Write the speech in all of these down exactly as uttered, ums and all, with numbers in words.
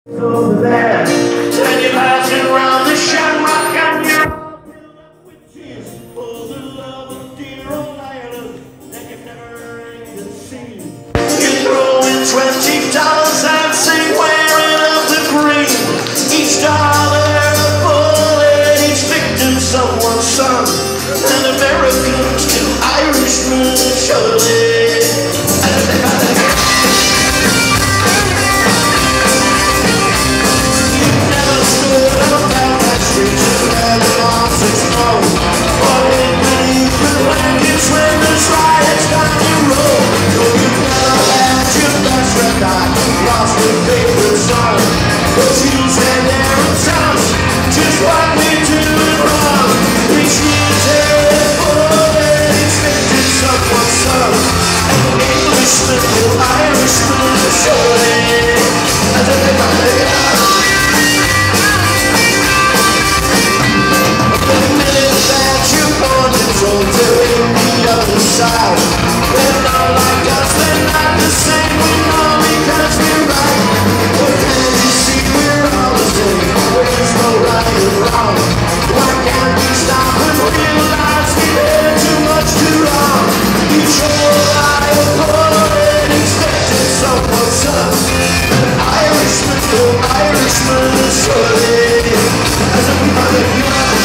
Over there, then you're passing around the shamrock and you're with tears for the love of dear old Ireland that you've never even seen. You throw in twenty dollars and say, wearing up the green. Each dollar a bullet, each victim someone's son. And Americans to Irishmen, surely. They're not like us, they're not the same. We know because we're right. But can't you see we're all the same? There's no right and wrong. Why can't we stop and realize we've had too much too long? Each whole eye of blood expected someone's son. An Irishman, oh Irishman, surely. As if we might have given.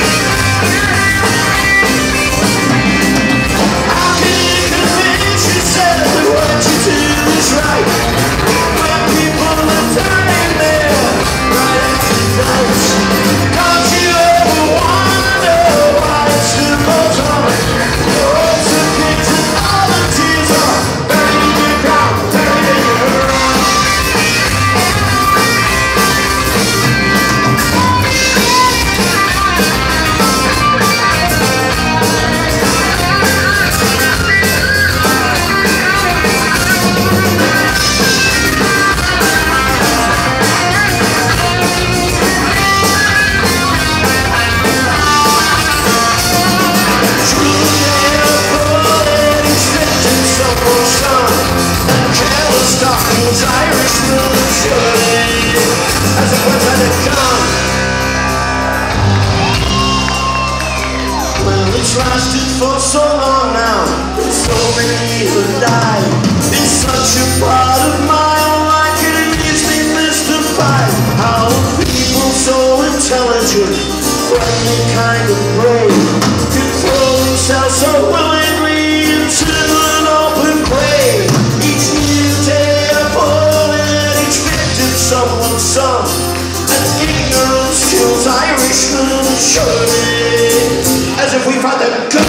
Lasted for so long now, so many have died. It's such a part of my own life, it leaves me mystified. How people so intelligent, friendly, kind of brave, can throw themselves so willingly into an open grave. Each new day a bullet, each victim someone's son. And ignorance kills Irishmen, surely. As if we found them good.